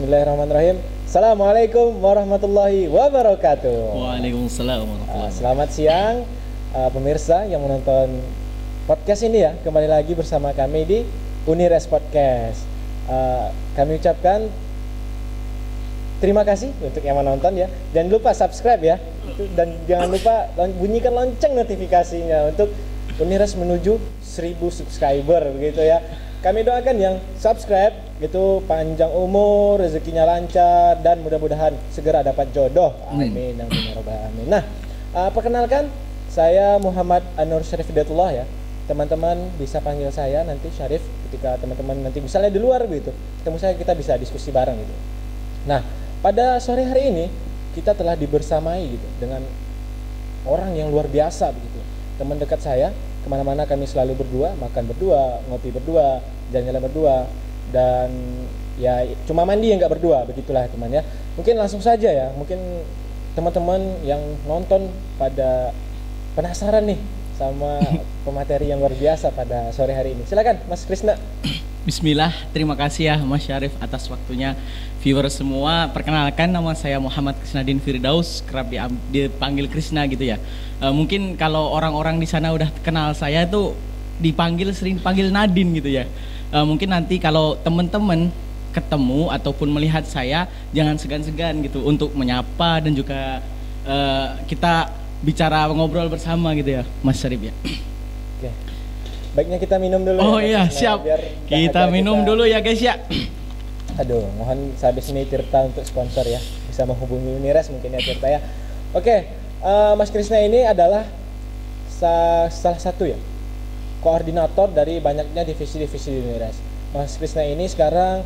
Bismillahirrahmanirrahim. Assalamualaikum warahmatullahi wabarakatuh. Waalaikumsalam warahmatullahi wabarakatuh. Selamat siang pemirsa yang menonton podcast ini ya. Kembali lagi bersama kami di Unires Podcast. Kami ucapkan terima kasih untuk yang menonton ya. Jangan lupa subscribe ya. Dan jangan lupa bunyikan lonceng notifikasinya untuk Unires menuju 1000 subscriber begitu ya. Kami doakan yang subscribe gitu panjang umur, rezekinya lancar dan mudah-mudahan segera dapat jodoh. Amin. Amin ya rabbal alamin. Nah, perkenalkan saya Muhammad Anur Syarif Hidayatullah ya. Teman-teman bisa panggil saya nanti Syarif ketika teman-teman nanti misalnya di luar gitu. Ketemu saya kita bisa diskusi bareng gitu. Nah, pada sore hari ini kita telah dibersamai gitu dengan orang yang luar biasa begitu. Teman dekat saya, kemana-mana kami selalu berdua, makan berdua, ngopi berdua, jalan-jalan berdua, dan ya cuma mandi yang nggak berdua, begitulah teman ya. Mungkin langsung saja ya, mungkin teman-teman yang nonton pada penasaran nih sama pemateri yang luar biasa pada sore hari ini. Silakan Mas Krisna. Bismillah, terima kasih ya Mas Syarif atas waktunya. Viewer semua, perkenalkan nama saya Muhammad Krisnadin Firdaus, kerap dipanggil Krisna gitu ya. Mungkin kalau orang-orang di sana udah kenal saya tuh sering panggil Nadine gitu ya. Mungkin nanti kalau teman-teman ketemu ataupun melihat saya jangan segan-segan gitu untuk menyapa dan juga kita bicara ngobrol bersama gitu ya Mas Syarif ya. Oke. Baiknya kita minum dulu. Oh iya, siap. Kita minum dulu ya guys ya. Aduh, mohon sehabis ini Tirta untuk sponsor ya. Bisa menghubungi Unires mungkin ya Tirta ya. Oke, Mas Krisna ini adalah salah satu ya koordinator dari banyaknya divisi-divisi di Unires. Mas Krisna ini sekarang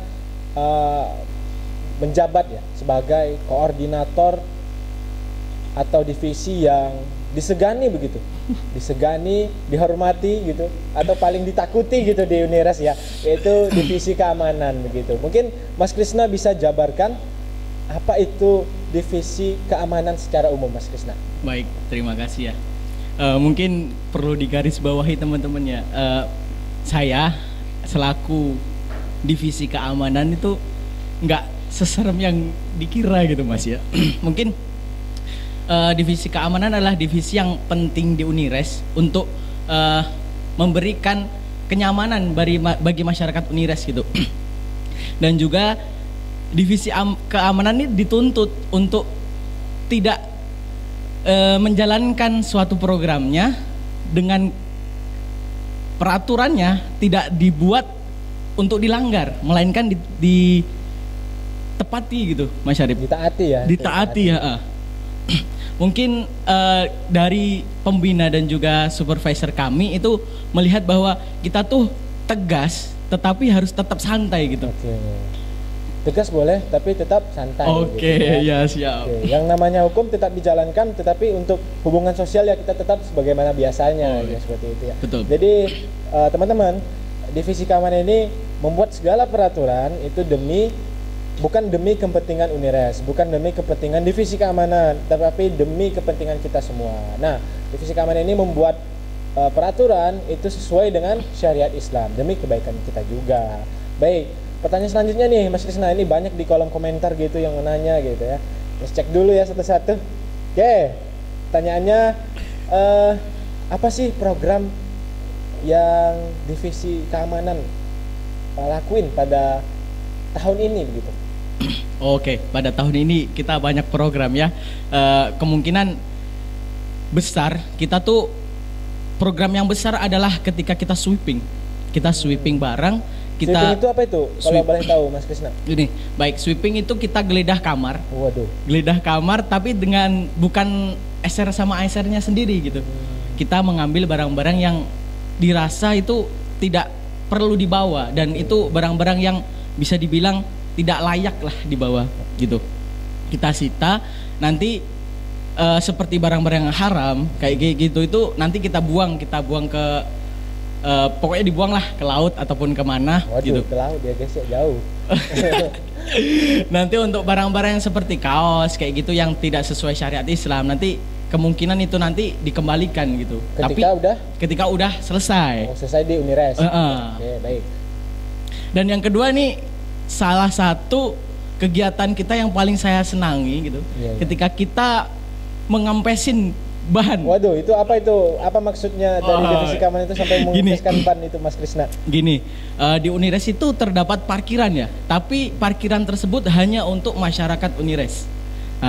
menjabat ya sebagai koordinator atau divisi yang disegani begitu, disegani, dihormati gitu, atau paling ditakuti gitu di Unires ya, yaitu divisi keamanan begitu. Mungkin Mas Krisna bisa jabarkan apa itu divisi keamanan secara umum, Mas Krisna? Baik, terima kasih ya. Mungkin perlu digarisbawahi teman-teman ya. Saya selaku divisi keamanan itu nggak seserem yang dikira gitu Mas ya. Mungkin divisi keamanan adalah divisi yang penting di Unires untuk memberikan kenyamanan bagi masyarakat Unires gitu. Dan juga divisi keamanan ini dituntut untuk tidak menjalankan suatu programnya dengan peraturannya tidak dibuat untuk dilanggar, melainkan ditepati gitu Mas Syarif. Ditaati ya. Ditaati ya. Mungkin dari pembina dan juga supervisor kami itu melihat bahwa kita tuh tegas tetapi harus tetap santai gitu. Oke. Tegas boleh tapi tetap santai. Oke, gitu ya siap. Oke. Yang namanya hukum tetap dijalankan tetapi untuk hubungan sosial ya kita tetap sebagaimana biasanya ya seperti itu ya. Betul. Jadi teman-teman, divisi keamanan ini membuat segala peraturan itu bukan demi kepentingan Unires, bukan demi kepentingan divisi keamanan, tetapi demi kepentingan kita semua. Nah, divisi keamanan ini membuat peraturan itu sesuai dengan syariat Islam demi kebaikan kita juga. Baik, pertanyaan selanjutnya nih Mas Krisna, ini banyak di kolom komentar gitu yang menanya gitu ya. Let's cek dulu ya satu-satu. Oke, pertanyaannya apa sih program yang divisi keamanan lakuin pada tahun ini begitu? Oke, pada tahun ini kita banyak program ya. Kemungkinan besar kita tuh program yang besar adalah ketika kita sweeping. Kita sweeping barang. Sweeping itu apa itu? Kalau boleh tahu Mas Krisna. Ini, baik, sweeping itu kita geledah kamar. Waduh. Geledah kamar tapi dengan bukan eser sama esernya sendiri gitu. Kita mengambil barang-barang yang dirasa itu tidak perlu dibawa dan itu barang-barang yang bisa dibilang tidak layak lah dibawa gitu. Kita sita, nanti seperti barang-barang yang haram kayak gitu itu nanti kita buang ke pokoknya dibuang lah ke laut ataupun kemana. Waduh, gitu. Ke laut ya guys ya, jauh. Nanti untuk barang-barang yang seperti kaos kayak gitu yang tidak sesuai syariat Islam nanti kemungkinan itu nanti dikembalikan gitu. Ketika udah selesai. Selesai di Unires. Oke, baik. Dan yang kedua nih salah satu kegiatan kita yang paling saya senangi gitu. Ketika kita mengempesin bahan. Waduh, itu apa itu? Apa maksudnya dari divisi keamanan itu sampai mengempeskan ban itu, Mas Krisna? Gini, di Unires itu terdapat parkiran ya, tapi parkiran tersebut hanya untuk masyarakat Unires. Nah,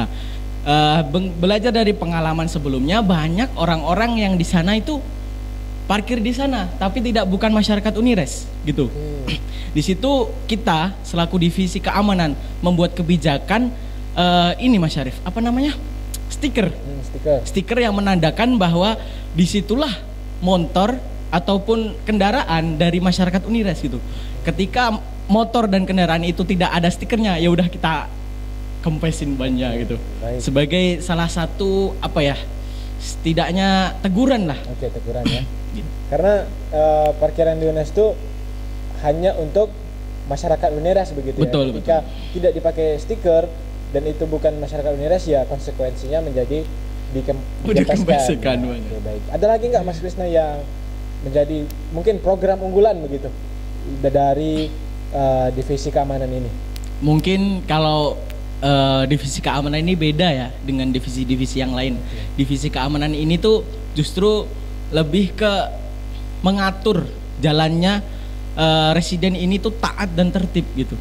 belajar dari pengalaman sebelumnya, banyak orang-orang yang di sana itu parkir di sana, tapi bukan masyarakat Unires gitu. Di situ kita selaku divisi keamanan membuat kebijakan ini Mas Syarif, apa namanya? Stiker. Stiker yang menandakan bahwa disitulah motor ataupun kendaraan dari masyarakat Unires gitu. Ketika motor dan kendaraan itu tidak ada stikernya, ya udah kita kempesin bannya gitu. Baik. Sebagai salah satu apa ya? Setidaknya teguran lah. Oke, teguran ya. Karena parkiran di Unires itu hanya untuk masyarakat Unires begitu betul, ya. Ketika betul. tidak dipakai stiker dan itu bukan masyarakat Unires, ya konsekuensinya menjadi dikempeskan. Oke, baik. Ada lagi nggak Mas Krisna yang menjadi mungkin program unggulan begitu dari divisi keamanan ini? Mungkin kalau divisi keamanan ini beda ya dengan divisi-divisi yang lain. Divisi keamanan ini tuh justru lebih ke mengatur jalannya residen ini tuh taat dan tertib gitu.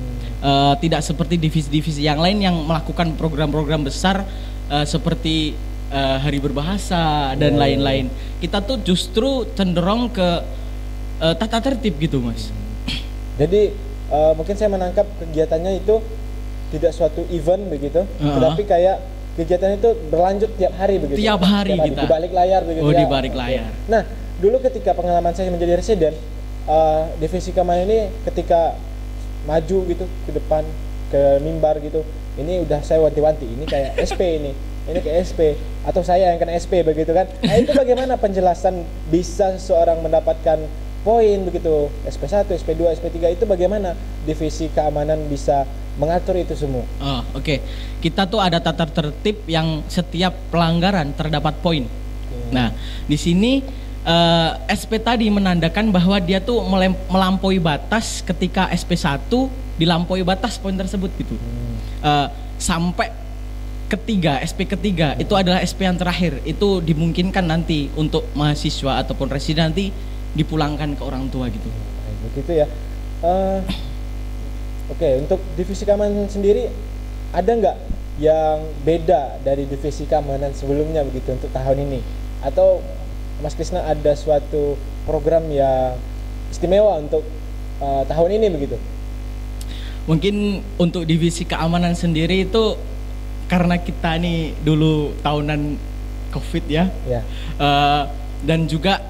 Tidak seperti divisi-divisi yang lain yang melakukan program-program besar seperti hari berbahasa dan lain-lain. Kita tuh justru cenderung ke tata tertib gitu, Mas. Jadi mungkin saya menangkap kegiatannya itu tidak suatu event begitu, tetapi kayak kegiatan itu berlanjut tiap hari begitu. Tiap hari kita. Di balik layar begitu. Oh, ya. Di balik layar. Nah, dulu ketika pengalaman saya menjadi residen, divisi keamanan ini ketika maju gitu ke depan ke mimbar gitu, ini udah saya wanti-wanti, ini kayak SP ini kayak SP atau saya yang kena SP begitu kan. Nah, itu bagaimana penjelasan bisa seseorang mendapatkan poin begitu, SP1, SP2, SP3 itu bagaimana divisi keamanan bisa mengatur itu semua? Oh, oke. Kita tuh ada tata tertib yang setiap pelanggaran terdapat poin. Nah, di sini SP tadi menandakan bahwa dia tuh melampaui batas ketika SP1 dilampaui batas poin tersebut gitu. Sampai SP ketiga itu adalah SP yang terakhir. Itu dimungkinkan nanti untuk mahasiswa ataupun residen nanti dipulangkan ke orang tua gitu. Begitu ya. Oke, untuk divisi keamanan sendiri ada nggak yang beda dari divisi keamanan sebelumnya begitu untuk tahun ini? Atau Mas Krisna ada suatu program yang istimewa untuk tahun ini begitu? Mungkin untuk divisi keamanan sendiri itu karena kita nih dulu tahunan COVID ya. Dan juga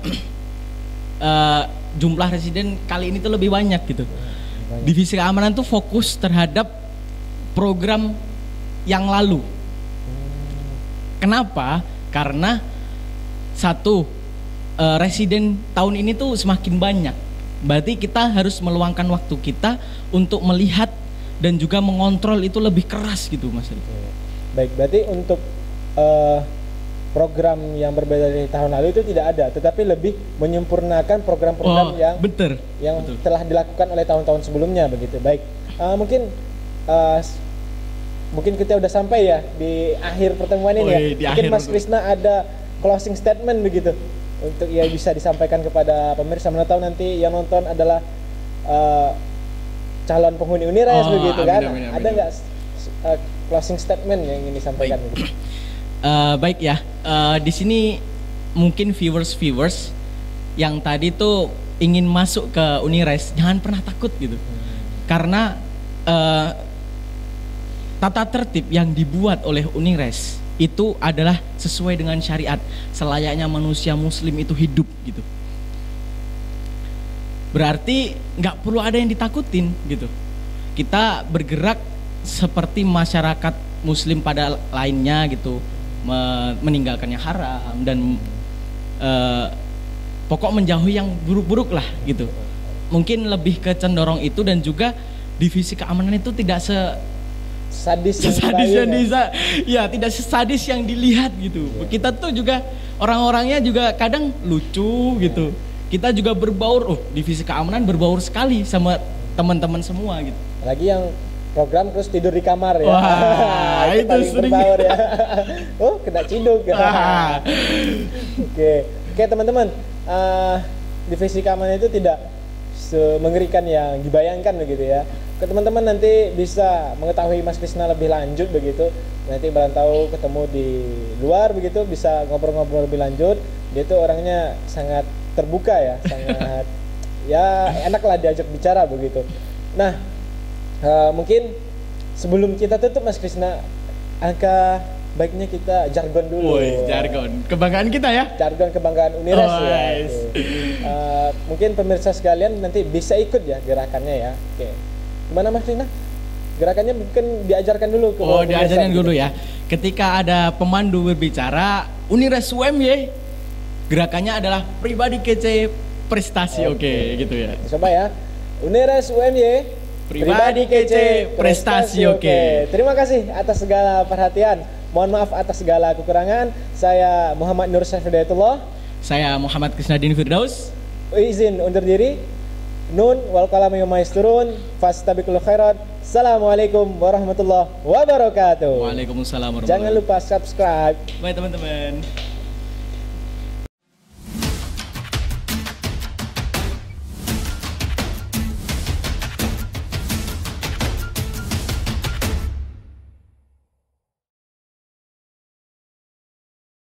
jumlah residen kali ini tuh lebih banyak gitu. Divisi keamanan tuh fokus terhadap program yang lalu. Kenapa? Karena satu, residen tahun ini tuh semakin banyak. Berarti kita harus meluangkan waktu kita untuk melihat dan juga mengontrol itu lebih keras gitu, Mas. Baik, berarti untuk program yang berbeda dari tahun lalu itu tidak ada, tetapi lebih menyempurnakan program-program yang betul. Telah dilakukan oleh tahun-tahun sebelumnya begitu. Baik, mungkin kita udah sampai ya di akhir pertemuan ini ya. Mungkin Mas Krisna ada closing statement begitu untuk ya bisa disampaikan kepada pemirsa. Mana tahu nanti yang nonton adalah calon penghuni Unires begitu kan. Ada nggak closing statement yang ingin disampaikan? Baik ya, di sini mungkin viewers yang tadi tuh ingin masuk ke Unires, jangan pernah takut gitu. Karena tata tertib yang dibuat oleh Unires itu adalah sesuai dengan syariat, selayaknya manusia muslim itu hidup gitu. Berarti nggak perlu ada yang ditakutin gitu. Kita bergerak seperti masyarakat muslim pada lainnya gitu, meninggalkan yang haram dan pokok menjauhi yang buruk-buruk lah gitu. Mungkin lebih ke cenderung itu, dan juga divisi keamanan itu tidak sadis yang tidak sesadis yang dilihat gitu. Kita tuh juga orang-orangnya juga kadang lucu gitu. Kita juga berbaur, divisi keamanan berbaur sekali sama teman-teman semua gitu. Lagi yang program terus tidur di kamar ya. Wah, itu paling sering. berbaur ya. Oh, kena ciduk. Oke, oke teman-teman, divisi keamanan itu tidak mengerikan yang dibayangkan begitu ya. Ke teman-teman nanti bisa mengetahui Mas Krisna lebih lanjut begitu. Nanti barangkali ketemu di luar begitu, bisa ngobrol-ngobrol lebih lanjut. Dia tuh orangnya sangat terbuka ya, sangat ya enak lah diajak bicara begitu. Nah, mungkin sebelum kita tutup Mas Krisna, angka baiknya kita jargon dulu. Woi, jargon. Kebanggaan kita ya. Jargon kebanggaan Unires ya. Oke. Mungkin pemirsa sekalian nanti bisa ikut ya gerakannya ya. Oke. Gimana Mas Krisna? Gerakannya mungkin diajarkan dulu ke Oh, pemirsa diajarin gitu. dulu ya. Ketika ada pemandu berbicara, Unires UMY, gerakannya adalah pribadi kece prestasi. Oke, gitu ya. Coba ya. Unires UMY, Pribadi kece, prestasi oke. Terima kasih atas segala perhatian. Mohon maaf atas segala kekurangan. Saya Muhammad Nur Syafidayatullah. Saya Muhammad Krisnadin Firdaus. Izin undur diri. Nun wal qalami wa maisturun fastabiqul khairat. Assalamualaikum warahmatullahi wabarakatuh. Waalaikumsalam warahmatullahi Jangan lupa subscribe. wabarakatuh. Bye teman-teman.